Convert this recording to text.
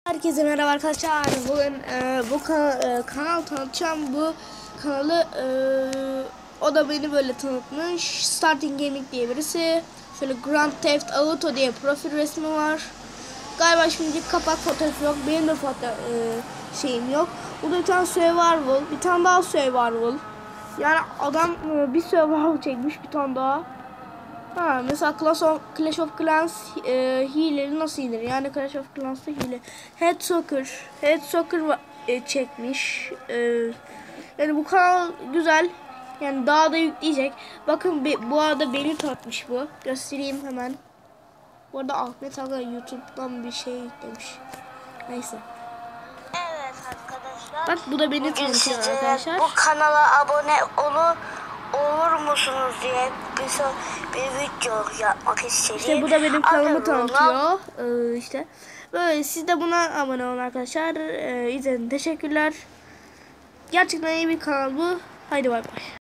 Herkese merhaba arkadaşlar. Bugün bu kanal tanıtacağım. Bu kanalı o da beni böyle tanıtmış. Starting Gaming diye birisi. Şöyle Grand Theft Auto diye profil resmi var. Galiba şimdi kapak fotoğrafı yok. Benim de şeyim yok. Bu da bir tane survival. Bir tane daha survival. Yani adam bir survival çekmiş, bir tane daha. Ha, mesela Clash of Clans hileleri nasıl inir? Yani Clash of Clans'ta hile. Head Soccer çekmiş. Yani bu kanal güzel. Yani daha da yükleyecek. Bakın bu arada beni tatmış bu. Göstereyim hemen. Bu arada Ahmet Aga YouTube'dan bir şey demiş. Neyse. Evet arkadaşlar. Bak bu da beni tanıtıyor arkadaşlar. Bu kanala abone olur musunuz diye bir video yapmak istedim. İşte bu da benim kanalımı tanıtıyor. İşte böyle, siz de buna abone olun arkadaşlar. İzlediğiniz teşekkürler. Gerçekten iyi bir kanal bu. Haydi bay bay.